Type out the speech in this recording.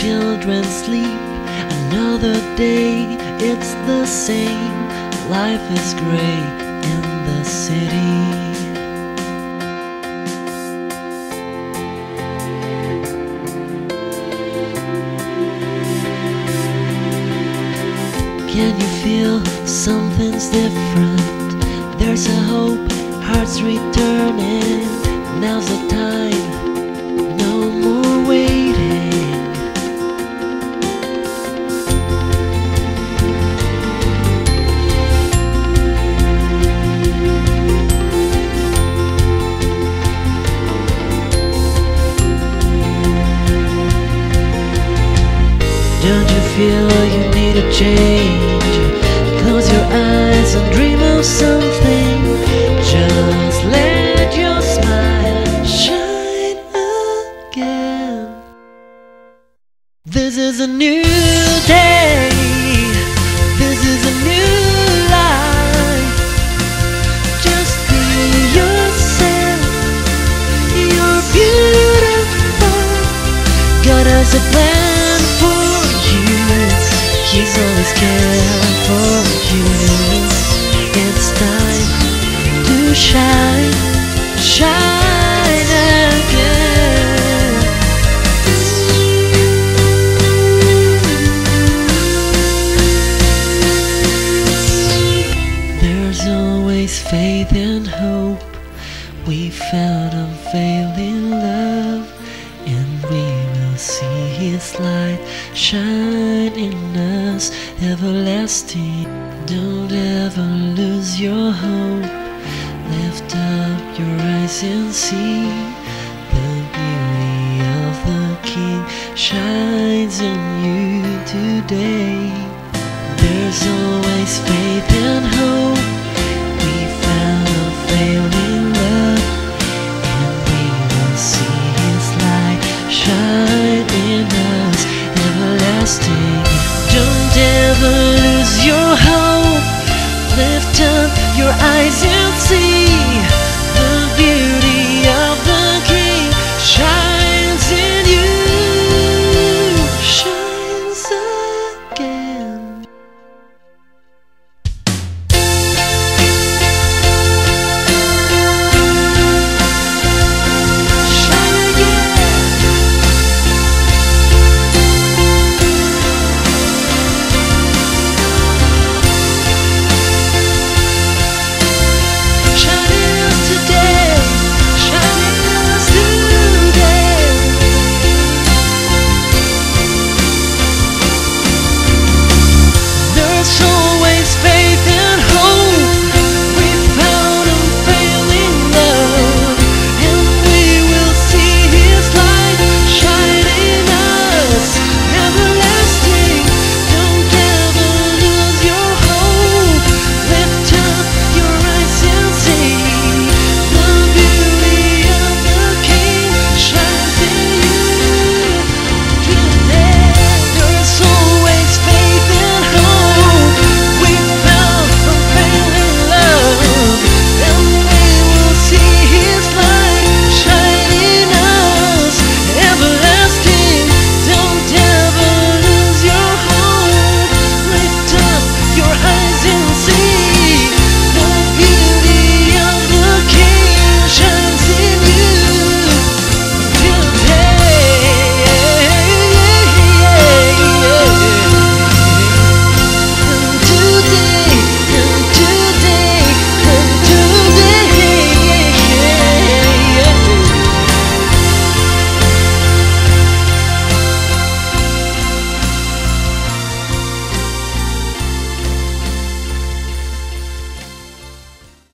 children sleep. Another day, it's the same. Life is great in the city. Can you feel something's different? There's a hope, hearts returning. Now's the time, no more waiting. Don't you feel you need a change? Close your eyes and dream of something. Just let your smile shine again. This is a new day. This is a new life. Just be yourself. You're beautiful. God has a plan for you. He's always cared for you. It's time to shine, shine again. There's always faith and hope. We found unfailing love, and we will see His light shine in us, everlasting. Don't ever lose your hope. Lift up your eyes and see the beauty of the King shines in you today. There's always faith and hope. We found unfailing love, and we will see His light shine in us, everlasting. Don't ever